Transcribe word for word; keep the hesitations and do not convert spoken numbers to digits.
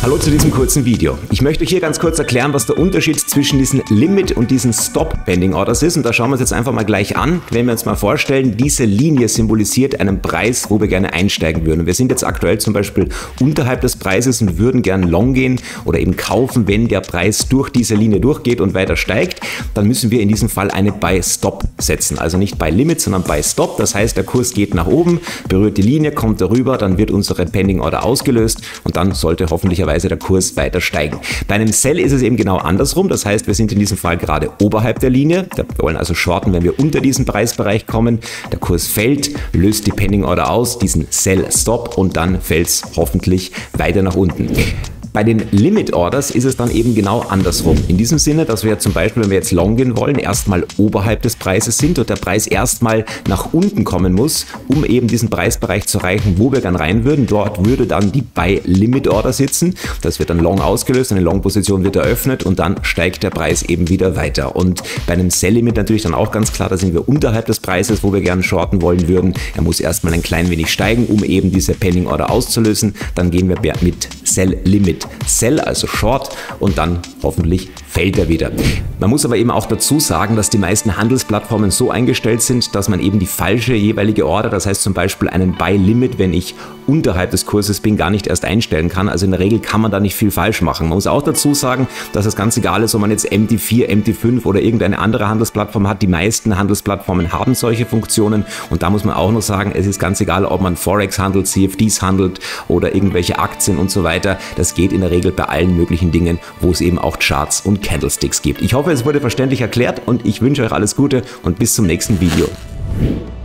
Hallo zu diesem kurzen Video. Ich möchte euch hier ganz kurz erklären, was der Unterschied zwischen diesen Limit und diesen Stop Pending Orders ist. Und da schauen wir uns jetzt einfach mal gleich an. Wenn wir uns mal vorstellen, diese Linie symbolisiert einen Preis, wo wir gerne einsteigen würden. Und wir sind jetzt aktuell zum Beispiel unterhalb des Preises und würden gerne long gehen oder eben kaufen, wenn der Preis durch diese Linie durchgeht und weiter steigt. Dann müssen wir in diesem Fall eine Buy Stop setzen. Also nicht Buy Limit, sondern Buy Stop. Das heißt, der Kurs geht nach oben, berührt die Linie, kommt darüber, dann wird unsere Pending Order ausgelöst und dann sollte hoffentlich der Kurs weiter steigen. Bei einem Sell ist es eben genau andersrum, das heißt, wir sind in diesem Fall gerade oberhalb der Linie, wir wollen also shorten, wenn wir unter diesen Preisbereich kommen, der Kurs fällt, löst die Pending Order aus, diesen Sell Stop und dann fällt es hoffentlich weiter nach unten. Bei den Limit Orders ist es dann eben genau andersrum. In diesem Sinne, dass wir zum Beispiel, wenn wir jetzt long gehen wollen, erstmal oberhalb des Preises sind und der Preis erstmal nach unten kommen muss, um eben diesen Preisbereich zu erreichen, wo wir dann rein würden. Dort würde dann die Buy Limit Order sitzen. Das wird dann long ausgelöst, eine Long-Position wird eröffnet und dann steigt der Preis eben wieder weiter. Und bei einem Sell Limit natürlich dann auch ganz klar, da sind wir unterhalb des Preises, wo wir gerne shorten wollen würden. Er muss erstmal ein klein wenig steigen, um eben diese Pending Order auszulösen. Dann gehen wir mit Sell Limit Sell, also Short, und dann hoffentlich fällt er wieder. Man muss aber eben auch dazu sagen, dass die meisten Handelsplattformen so eingestellt sind, dass man eben die falsche jeweilige Order, das heißt zum Beispiel einen Buy Limit, wenn ich unterhalb des Kurses bin, gar nicht erst einstellen kann. Also in der Regel kann man da nicht viel falsch machen. Man muss auch dazu sagen, dass es ganz egal ist, ob man jetzt M T vier, M T fünf oder irgendeine andere Handelsplattform hat. Die meisten Handelsplattformen haben solche Funktionen und da muss man auch noch sagen, es ist ganz egal, ob man Forex handelt, C F Ds handelt oder irgendwelche Aktien und so weiter. Das geht in der Regel bei allen möglichen Dingen, wo es eben auch Charts und Candlesticks gibt. Ich hoffe, es wurde verständlich erklärt und ich wünsche euch alles Gute und bis zum nächsten Video.